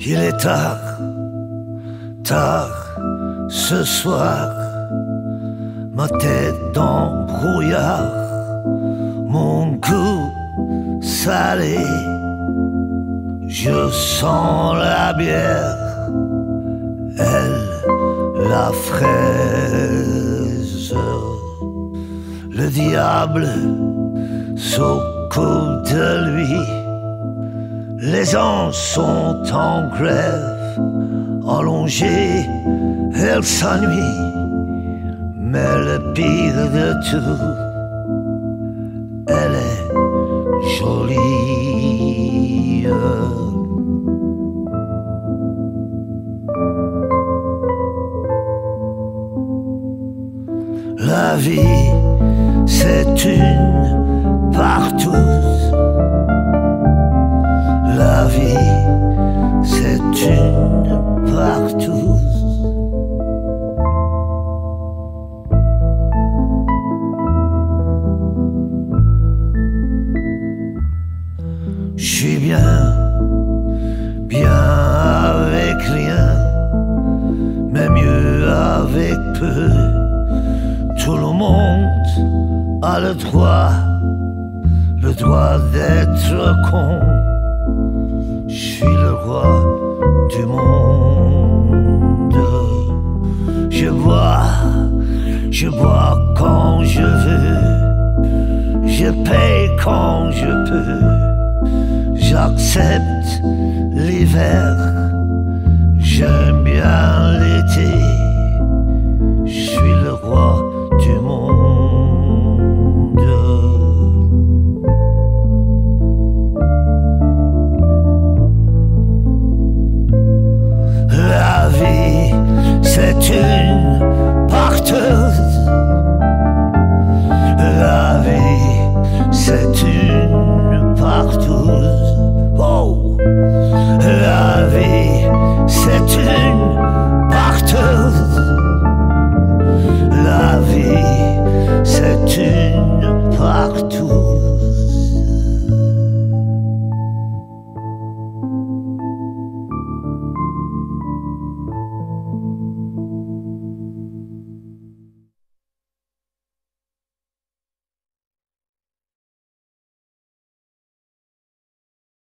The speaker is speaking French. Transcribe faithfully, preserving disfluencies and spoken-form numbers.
Il est tard, tard ce soir, ma tête dans brouillard, mon goût salé, je sens la bière, elle la fraise. Le diable s'occupe de lui, les anges sont en grève, allongés, elle s'ennuie, mais le pire de tout, elle est jolie. La vie, c'est une partouze. La vie, c'est une partouze. Je suis bien, bien avec rien, mais mieux avec peu. Tout le monde a le droit, le droit d'être con. Je suis le roi du monde. Je bois, je bois quand je veux, je paye quand je peux. J'accepte l'hiver